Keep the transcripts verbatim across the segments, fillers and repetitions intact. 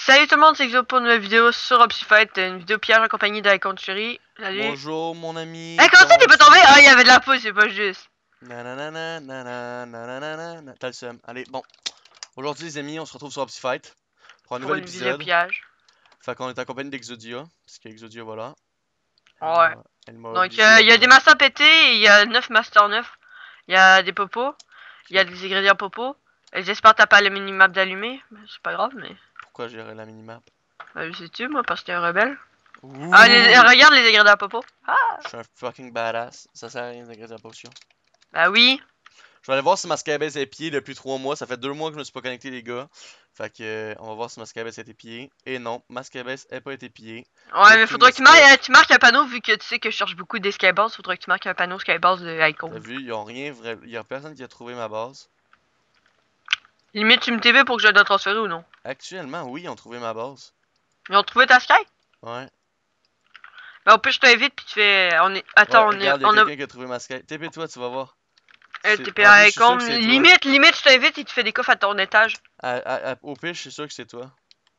Salut tout le monde, c'est Exo pour une nouvelle vidéo sur Opsifight, une vidéo piège en compagnie d'Icon Cherry. Salut. Bonjour mon ami. Eh, comment ça t'es pas tombé? Ah, il y avait de la pousse, c'est pas juste. Nanana, nanana, nanana, T'as le seum. Allez, bon. Aujourd'hui les amis, on se retrouve sur Opsifight pour un Pour nouvel une vidéo épisode. piège. Fait qu'on est en compagnie d'Exodia. Parce qu'Exodia, voilà. Elle Ouais. m'a- Elle m'a Donc, obligé euh, à il y a des venir. masters pétés, et il y a neuf masters neufs. Il y a des popos, il y a des ingrédients popos. Et j'espère que t'as pas le minimap d'allumer. C'est pas grave, mais. Pourquoi gérer la minimap? Bah, je sais-tu, moi, parce que t'es un rebelle. Ah, les... Ouh! regarde les ingrédients popos. Ah! Je suis un fucking badass. Ça sert à rien d'ingrédients potion. Bah oui. Je vais aller voir si ma Skybase est pied depuis trois mois. Ça fait deux mois que je me suis pas connecté, les gars. Fait que, euh, on va voir si ma Skybase a été pillée. Et non, ma Skybase n'a pas été pillée. Ouais, mais Tout faudrait me que tu marques, stuff. euh, tu marques un panneau, vu que tu sais que je cherche beaucoup des skyballs. Faudrait que tu marques un panneau skybase de Icon. T'as vu, ils ont rien vrai. Il y a personne qui a trouvé ma base. Limite, tu me T V pour que je dois transférer ou non? Actuellement, oui, ils ont trouvé ma base. Ils ont trouvé ta Sky? Ouais. Bah, au pire, je t'invite, puis tu fais. On est. Ouais, Attends, on est. regarde, il y a On a. quelqu'un qui a trouvé ma Sky. T P toi, tu vas voir. Euh, C'est- T P En plus, je à suis sûr Icon. que c'est toi. Limite, limite, je t'invite, il te fait des coffres à ton étage. À- à- à- au pire, je suis sûr que c'est toi.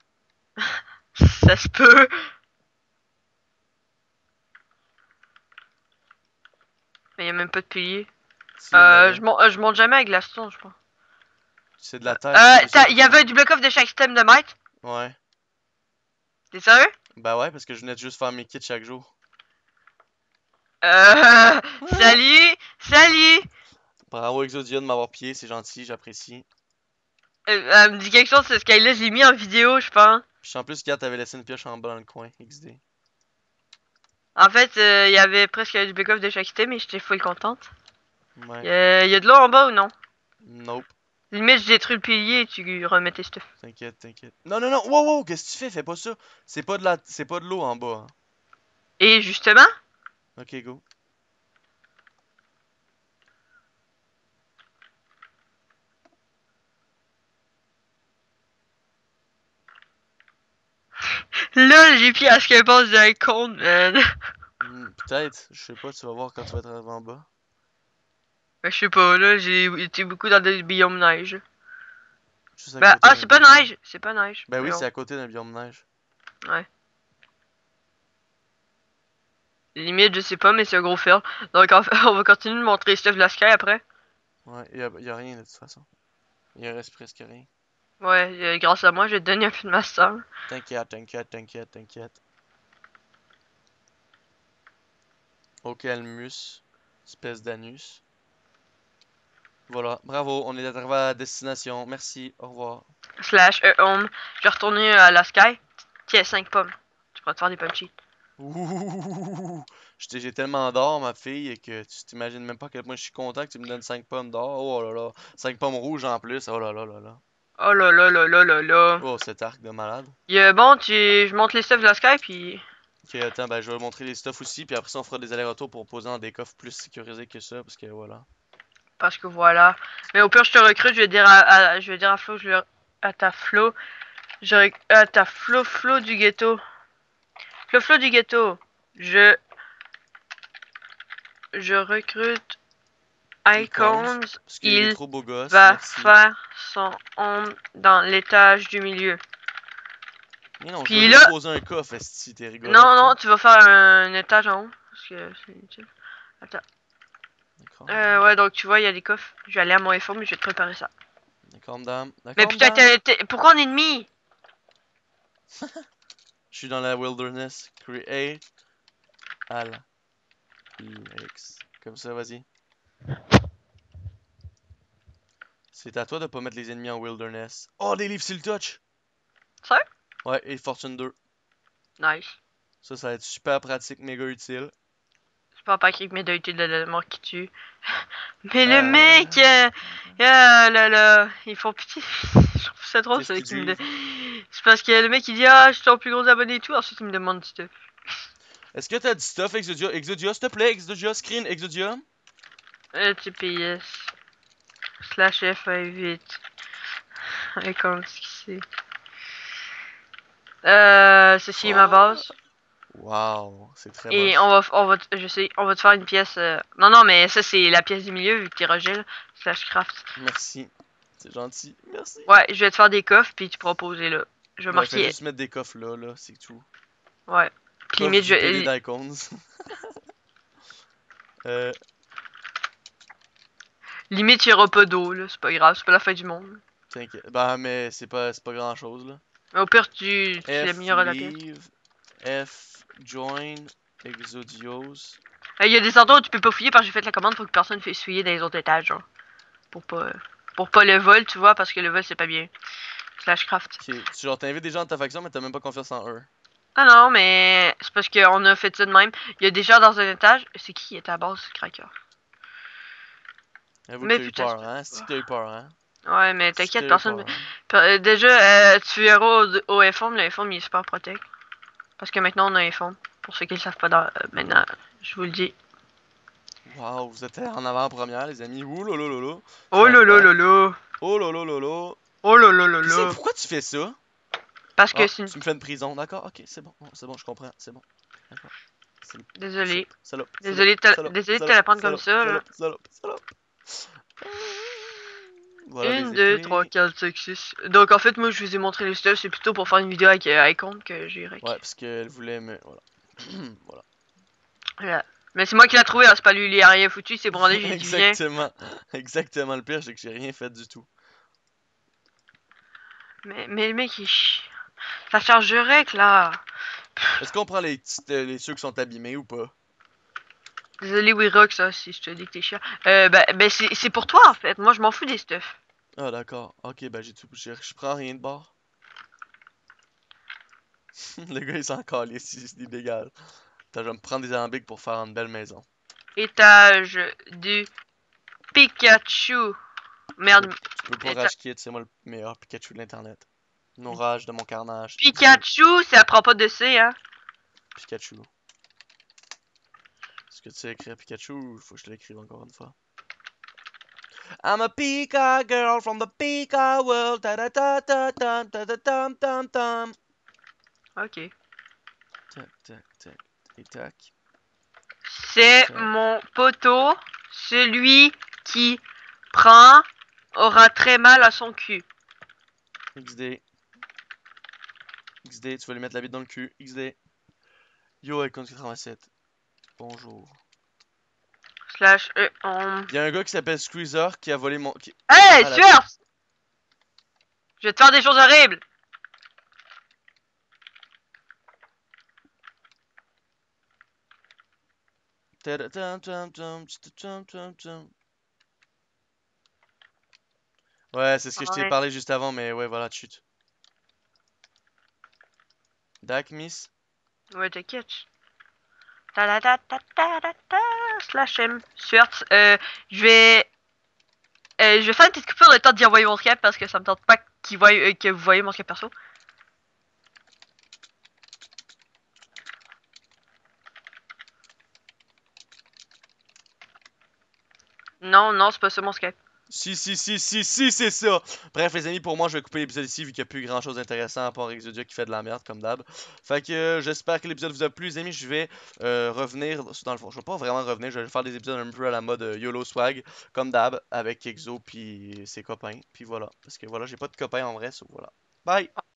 Ça se peut. Mais y a même pas de pilier. Si, on Euh, avait. je, mon- euh, je monte jamais avec Glaston, je crois. C'est de la terre, Euh, c'est ça t'as- qu'il y avait faut. du block-off de chaque système de might? Ouais. T'es sérieux? Bah ouais, parce que je venais de juste faire mes kits chaque jour. Euh. Salut! Salut! Bravo Exodia de m'avoir pillé, c'est gentil, j'apprécie. Euh, elle me dit quelque chose, ce Sky-là, j'ai mis en vidéo, je pense. Puis en plus, Kat t'avais laissé une pioche en bas dans le coin, X D. En fait, euh, il y avait presque du block-off de chaque système, et j'étais full contente. Ouais. Y'a y a de l'eau en bas ou non? Nope. Limite, je détruis le pilier et tu remets tes stuff. T'inquiète, t'inquiète. Non, non, non, wow, wow, qu'est-ce que tu fais? Fais pas ça. C'est pas de la, c'est pas de l'eau en bas. Hein. Et justement, Ok, go. là, j'ai pris à ce qu'elle passe d'un compte, man. Hmm, peut-être, je sais pas, tu vas voir quand tu vas être arrivé en bas. Ben, je sais pas, là, j'ai été beaucoup dans des biomes neige. Juste à Ben, côté ah, d'un c'est pas biome. neige, c'est pas neige. Ben oui, Voyons. c'est à côté d'un biome neige. Ouais. Limite, je sais pas, mais c'est un gros fail. Donc, en fait, on va continuer de montrer stuff de la Sky après. Ouais, y'a y a rien de toute façon. Il reste presque rien. Ouais, euh, grâce à moi, je vais te donner un peu de master. T'inquiète, t'inquiète, t'inquiète, t'inquiète. Ok, Almus. Espèce d'anus. Voilà, bravo, on est arrivé à destination. Merci, au revoir. Slash e home. Je vais retourner à la Sky. Tiens, cinq pommes. Tu pourras te faire des punchy. Ouh, j'étais- j'ai tellement d'or, ma fille, que tu t'imagines même pas à quel point je suis content que tu me donnes cinq pommes d'or. Oh là là, cinq pommes rouges en plus. Oh là là là là. Oh là là là là là là. Oh, cet arc de malade. Yeah, bon, tu... je monte les stuff de la Sky, puis... Ok, attends, ben je vais montrer les stuff aussi, puis après ça on fera des allers-retours pour poser dans des coffres plus sécurisés que ça, parce que voilà. Parce que voilà. Mais au pire, je te recrute, je vais dire à, à- je vais dire à Flo, je lui... à ta Flo, je rec- à ta Flo Flo du ghetto. Flo Flo du ghetto. Je... Je recrute Icons. Parce qu'il est Il trop beau gosse, va merci. faire son ombre dans l'étage du milieu. Mais non, je Puis vais là... juste poser un coffre, si t'es rigolo. Non, non, tu vas faire un étage en haut. Parce que c'est inutile. Attends. D'accord. Euh, ouais, donc tu vois, il y a des coffres. Je vais aller à mon F O, mais je vais te préparer ça. D'accord, madame. Mais D'accord, putain, madame. t'es- t'es- pourquoi on est ennemis? Je suis dans la wilderness. Create. Al. X. Comme ça, vas-y. C'est à toi de pas mettre les ennemis en wilderness. Oh, des livres sur le touch! Ça? Ouais, et Fortune deux. Nice. Ça, ça va être super pratique, méga utile. Je parle pas avec mes deux utiles de la mort qui tue. Mais le Euh, mec, euh, ah là là, ils font pitié. Je trouve ça drôle, Qu'est-ce c'est qu'ils qui me. disent? C'est parce que le mec il dit ah, je suis ton plus gros abonné et tout, ensuite il me demande du stuff. Est-ce que t'as du stuff, Exodia? Exodia, s'il te plaît, Exodia, screen, Exodia. Euh, T P S. Slash F huit. Et comme ce que c'est. Euh, ceci est ma base. Wow, c'est très Et moche. on va, on va, je sais, on va te faire une pièce. euh, Non, non, mais ça c'est la pièce du milieu vu que t'es Roger là. Slash craft. Merci. C'est gentil. Merci. Ouais, je vais te faire des coffres puis tu pourras poser là. Je vais Ouais, fais marquer. juste mettre des coffres là, là, c'est tout. Ouais. Puis Coffre limite, du P D je. d'Icons. euh, Limite, il n'y aura pas d'eau, là. C'est pas grave, c'est pas la fin du monde. T'inquiète. Bah, mais c'est pas, c'est pas grand chose là. Mais au pire, tu, tu F, l'amélioreras la pièce. leave. F, join. Exodios. Il y a des endroits où tu peux pas fouiller parce que j'ai fait la commande, faut que personne fasse fouiller dans les autres étages, genre. Pour pas. Pour pas le vol, tu vois, parce que le vol c'est pas bien. Slash craft. Ok, tu genre t'invites des gens de ta faction, mais t'as même pas confiance en eux. Ah non, mais c'est parce qu'on a fait ça de même. Il y a des gens dans un étage. C'est qui qui est à la base, Cracker? Avoue que Mais t'as eu putain, peur, hein? C'est que t'as eu peur, hein? ouais, mais C'est que t'inquiète, t'as eu personne. peur, hein? Euh, Déjà, euh, tu verras au, au F M, le F M il est super protect. Parce que maintenant on a un F M. Pour ceux qui ne le savent pas dans- euh, maintenant, je vous le dis. Waouh, vous êtes en avant-première, les amis. Ouh là là là là. Oh Ça là là là frotte. là! Oh là là là là. Oh là là là Pis c'est là! pourquoi tu fais ça? Parce que Ah, c'est une. tu me fais une prison, d'accord? Ok, c'est bon, c'est bon, je comprends, c'est bon. D'accord. Salope, Désolé. salope, salope, Désolé de te, salope, désolé de te salope, la prendre comme salope, ça, là. salope, salope, salope. Ah. Voilà Une, les deux, trois, épées. quatre, cinq, six. Donc en fait, moi je vous ai montré les stuff, c'est plutôt pour faire une vidéo avec euh, Icon que j'ai Ouais, rec. parce qu'elle voulait me. Voilà. Voilà. Voilà. Mais c'est moi qui l'ai trouvé, hein, c'est pas lui, il a rien foutu, il s'est branlé, j'ai dit viens. Exactement. Exactement le pire, c'est que j'ai rien fait du tout. Mais, mais le mec il chie. Ça charge rec là. Est-ce qu'on prend les, petites- euh, les ceux qui sont abîmés ou pas? Désolé, oui, Rock, ça, si je te dis que t'es chiant. Euh, bah, bah c'est c'est pour toi en fait, moi je m'en fous des stuff. Ah, d'accord. Ok, ben j'ai tout. j'ai- Je prends rien de bord. Le gars, il s'en calisse, il il dégage. Attends, je vais me prendre des alambics pour faire une belle maison. Étage du Pikachu. Tu peux, Merde. tu peux pas éta- rage kit, c'est moi le meilleur Pikachu de l'internet. Non rage de mon carnage. X D. Pikachu, ça prend pas de C, hein. Pikachu. Est-ce que tu sais écrire Pikachu ou faut que je te l'écrive encore une fois? I'm a Pika girl from the Pika world. Ta ta ta ta ta ta ta tam tam tam. Ok. Tac, tac, tac. Et tac. Et C'est tac. mon poteau. Celui qui prend aura très mal à son cul. X D. X D, tu vas lui mettre la bite dans le cul. X D. Yo, Icon quatre-vingt-sept. Bonjour. Slash E on. Il y a un gars qui s'appelle Squeezer qui a volé mon. Qui... Hey, Ah, la... Surf! Je vais te faire des choses horribles! Ouais, c'est ce que je t'ai Ouais. parlé juste avant, mais ouais, voilà, chute. Dak, miss. Ouais, t'inquiète. Ta ta ta ta ta ta ta. Slash M. Surf. Euh, je vais. Euh, je vais faire une petite coupure de temps d'y envoyer mon Skype parce que ça me tente pas qu'il voie, euh, que vous voyez mon Skype perso. Non, non, c'est pas ça mon Skype. Si, si, si, si, si, c'est ça. Bref, les amis, pour moi, je vais couper l'épisode ici vu qu'il n'y a plus grand chose d'intéressant à part Exodia qui fait de la merde, comme d'hab. Fait que euh, j'espère que l'épisode vous a plu, les amis. Je vais euh, revenir dans le fond. Je vais pas vraiment revenir, je vais faire des épisodes un peu à la mode euh, YOLO Swag, comme d'hab, avec Exo puis ses copains. Puis voilà. Parce que voilà, j'ai pas de copains en vrai, so voilà. Bye!